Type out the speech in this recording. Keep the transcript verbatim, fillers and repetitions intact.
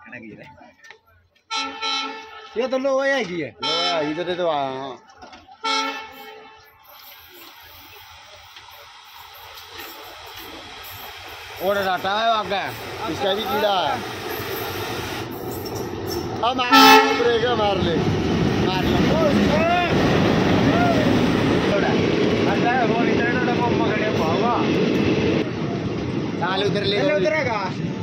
ये तो लो है की है लो है इधर तो हां और डाटा है आगे इसका भी कीड़ा है अब मार ब्रेक मार ले मार ले थोड़ा अच्छा वो इधर तो डब्बा पकड़े पावा चाल उधर ले उधर का